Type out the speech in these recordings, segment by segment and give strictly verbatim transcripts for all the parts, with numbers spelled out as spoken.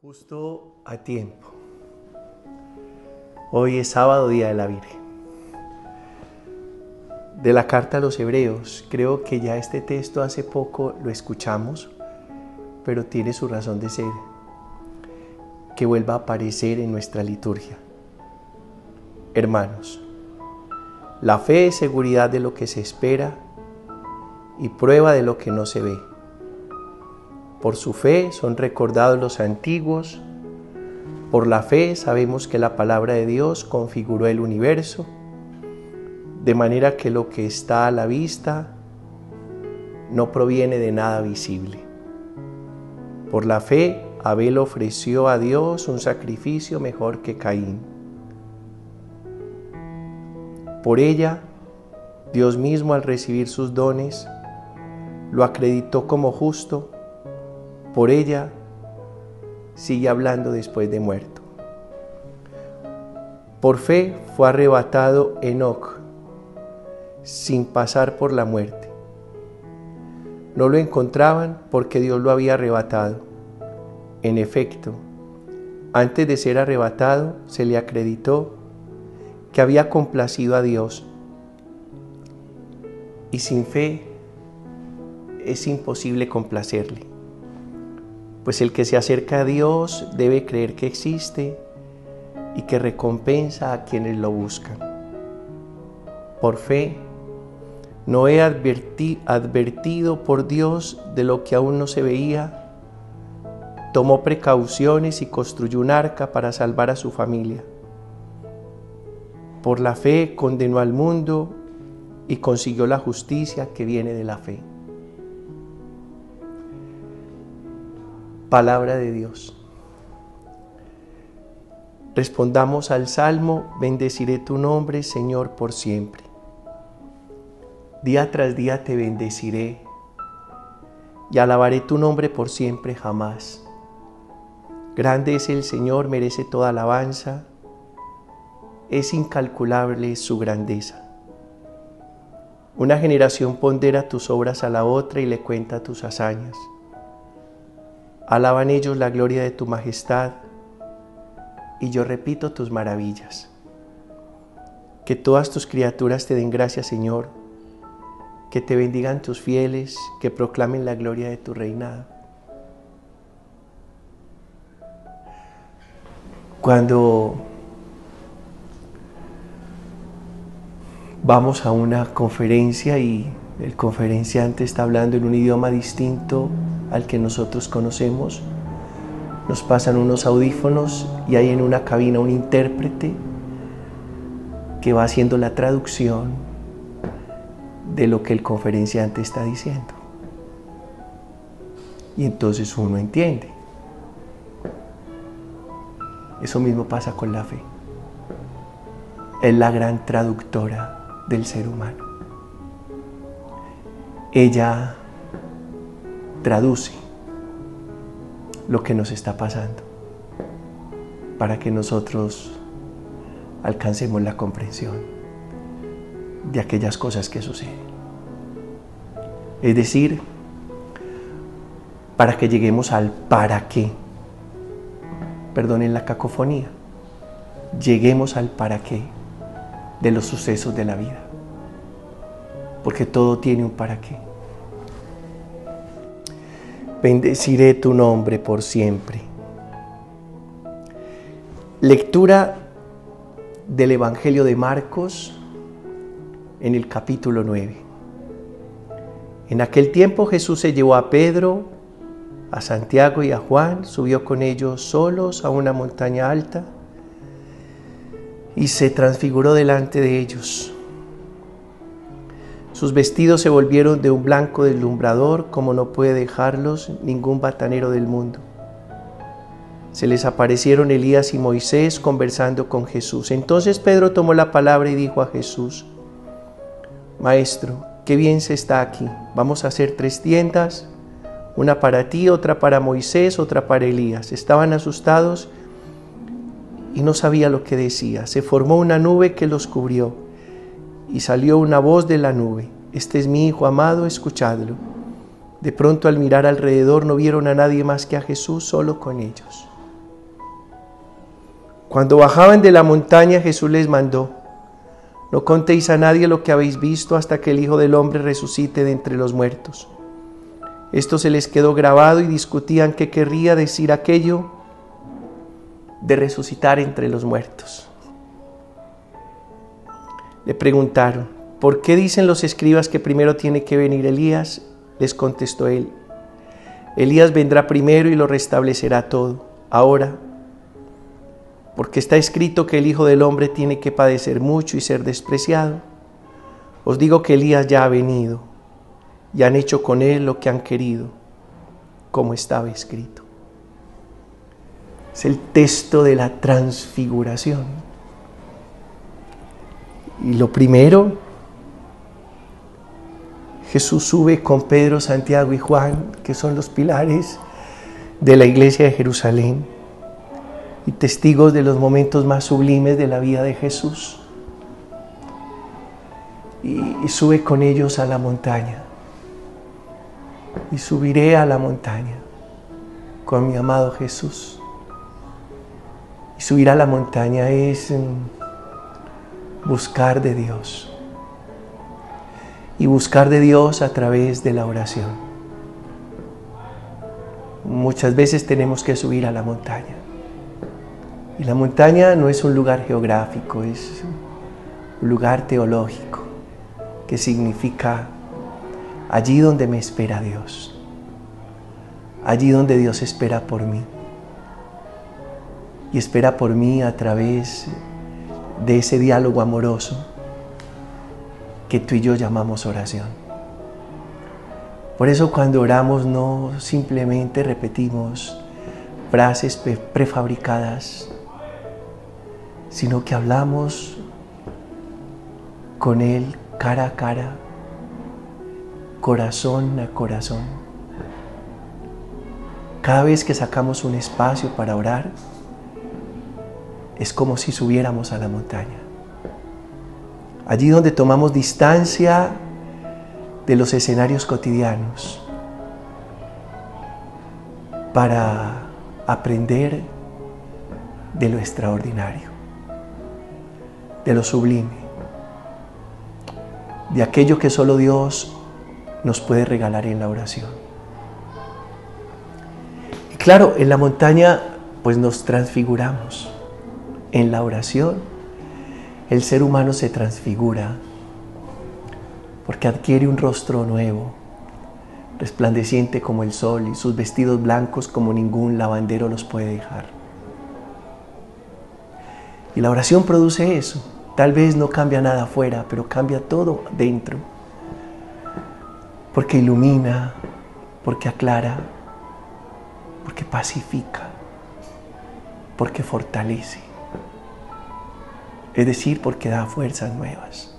Justo a tiempo. Hoy es sábado, Día de la Virgen. De la carta a los Hebreos, creo que ya este texto hace poco lo escuchamos, pero tiene su razón de ser, que vuelva a aparecer en nuestra liturgia. Hermanos, la fe es seguridad de lo que se espera y prueba de lo que no se ve. Por su fe son recordados los antiguos. Por la fe sabemos que la palabra de Dios configuró el universo, de manera que lo que está a la vista no proviene de nada visible. Por la fe Abel ofreció a Dios un sacrificio mejor que Caín. Por ella, Dios mismo, al recibir sus dones, lo acreditó como justo. Por ella sigue hablando después de muerto. Por fe fue arrebatado Enoc sin pasar por la muerte. No lo encontraban porque Dios lo había arrebatado. En efecto, antes de ser arrebatado se le acreditó que había complacido a Dios. Y sin fe es imposible complacerle. Pues el que se acerca a Dios debe creer que existe y que recompensa a quienes lo buscan. Por fe, Noé, advertí, advertido por Dios de lo que aún no se veía, tomó precauciones y construyó un arca para salvar a su familia. Por la fe condenó al mundo y consiguió la justicia que viene de la fe. Palabra de Dios. Respondamos al Salmo: bendeciré tu nombre, Señor, por siempre. Día tras día te bendeciré y alabaré tu nombre por siempre jamás. Grande es el Señor, merece toda alabanza, es incalculable su grandeza. Una generación pondera tus obras a la otra y le cuenta tus hazañas. Alaban ellos la gloria de tu majestad, y yo repito tus maravillas. Que todas tus criaturas te den gracias, Señor, que te bendigan tus fieles, que proclamen la gloria de tu reinado. Cuando vamos a una conferencia y el conferenciante está hablando en un idioma distinto al que nosotros conocemos, nos pasan unos audífonos y hay en una cabina un intérprete que va haciendo la traducción de lo que el conferenciante está diciendo. Y entonces uno entiende. Eso mismo pasa con la fe. Es la gran traductora del ser humano. Ella traduce lo que nos está pasando para que nosotros alcancemos la comprensión de aquellas cosas que suceden. Es decir, para que lleguemos al para qué. Perdonen la cacofonía. Lleguemos al para qué de los sucesos de la vida. Porque todo tiene un para qué. Bendeciré tu nombre por siempre. Lectura del Evangelio de Marcos en el capítulo nueve. En aquel tiempo Jesús se llevó a Pedro, a Santiago y a Juan, subió con ellos solos a una montaña alta y se transfiguró delante de ellos. Sus vestidos se volvieron de un blanco deslumbrador, como no puede dejarlos ningún batanero del mundo. Se les aparecieron Elías y Moisés conversando con Jesús. Entonces Pedro tomó la palabra y dijo a Jesús: Maestro, qué bien se está aquí. Vamos a hacer tres tiendas, una para ti, otra para Moisés, otra para Elías. Estaban asustados y no sabía lo que decía. Se formó una nube que los cubrió. Y salió una voz de la nube: Este es mi Hijo amado, escuchadlo. De pronto, al mirar alrededor, no vieron a nadie más que a Jesús solo con ellos. Cuando bajaban de la montaña, Jesús les mandó: no contéis a nadie lo que habéis visto hasta que el Hijo del Hombre resucite de entre los muertos. Esto se les quedó grabado y discutían qué querría decir aquello de resucitar entre los muertos. Le preguntaron: ¿por qué dicen los escribas que primero tiene que venir Elías? Les contestó él: Elías vendrá primero y lo restablecerá todo. Ahora, porque está escrito que el Hijo del Hombre tiene que padecer mucho y ser despreciado, os digo que Elías ya ha venido y han hecho con él lo que han querido, como estaba escrito. Es el texto de la transfiguración. Y lo primero, Jesús sube con Pedro, Santiago y Juan, que son los pilares de la iglesia de Jerusalén y testigos de los momentos más sublimes de la vida de Jesús. Y, y sube con ellos a la montaña. Y subiré a la montaña con mi amado Jesús. Y subir a la montaña es buscar de Dios. Y buscar de Dios a través de la oración. Muchas veces tenemos que subir a la montaña. Y la montaña no es un lugar geográfico, es un lugar teológico, que significa allí donde me espera Dios. Allí donde Dios espera por mí. Y espera por mí a través de ese diálogo amoroso que tú y yo llamamos oración. Por eso cuando oramos no simplemente repetimos frases prefabricadas, sino que hablamos con Él cara a cara, corazón a corazón. Cada vez que sacamos un espacio para orar, es como si subiéramos a la montaña. Allí donde tomamos distancia de los escenarios cotidianos para aprender de lo extraordinario, de lo sublime, de aquello que solo Dios nos puede regalar en la oración. Y claro, en la montaña pues nos transfiguramos. En la oración el ser humano se transfigura porque adquiere un rostro nuevo, resplandeciente como el sol, y sus vestidos blancos como ningún lavandero los puede dejar. Y la oración produce eso. Tal vez no cambia nada afuera, pero cambia todo dentro. Porque ilumina, porque aclara, porque pacifica, porque fortalece. Es decir, porque da fuerzas nuevas.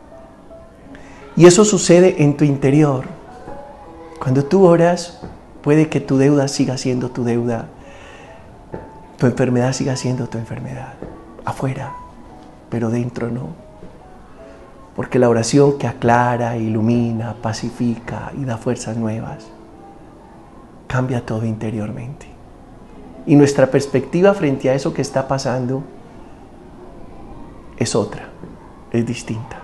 Y eso sucede en tu interior. Cuando tú oras, puede que tu deuda siga siendo tu deuda, tu enfermedad siga siendo tu enfermedad, afuera, pero dentro no. Porque la oración que aclara, ilumina, pacifica y da fuerzas nuevas, cambia todo interiormente. Y nuestra perspectiva frente a eso que está pasando es otra, es distinta.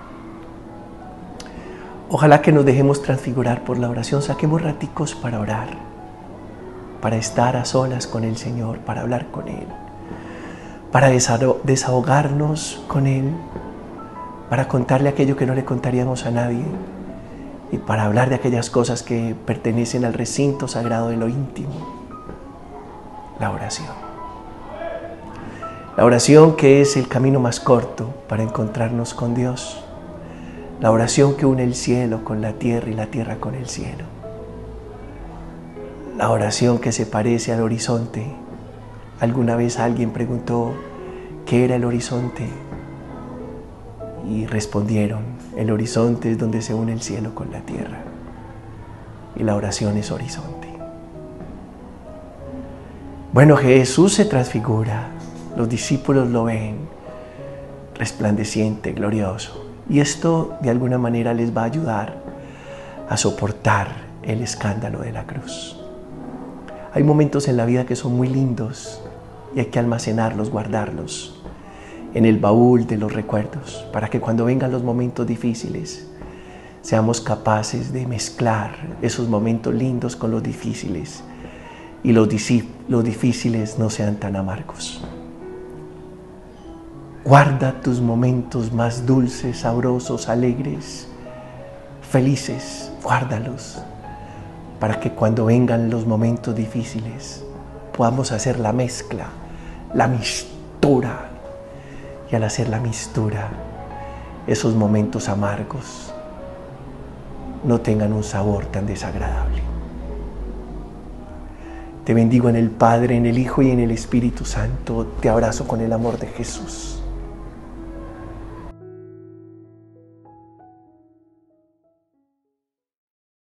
Ojalá que nos dejemos transfigurar por la oración. Saquemos raticos para orar, para estar a solas con el Señor, para hablar con Él, para desahogarnos con Él, para contarle aquello que no le contaríamos a nadie y para hablar de aquellas cosas que pertenecen al recinto sagrado de lo íntimo, la oración. La oración que es el camino más corto para encontrarnos con Dios. La oración que une el cielo con la tierra y la tierra con el cielo. La oración que se parece al horizonte. Alguna vez alguien preguntó qué era el horizonte y respondieron: el horizonte es donde se une el cielo con la tierra. Y la oración es horizonte. Bueno, Jesús se transfigura. Los discípulos lo ven resplandeciente, glorioso. Y esto de alguna manera les va a ayudar a soportar el escándalo de la cruz. Hay momentos en la vida que son muy lindos y hay que almacenarlos, guardarlos en el baúl de los recuerdos, para que cuando vengan los momentos difíciles seamos capaces de mezclar esos momentos lindos con los difíciles, y los, los difíciles no sean tan amargos. Guarda tus momentos más dulces, sabrosos, alegres, felices, guárdalos, para que cuando vengan los momentos difíciles podamos hacer la mezcla, la mistura, y al hacer la mistura, esos momentos amargos no tengan un sabor tan desagradable. Te bendigo en el Padre, en el Hijo y en el Espíritu Santo. Te abrazo con el amor de Jesús.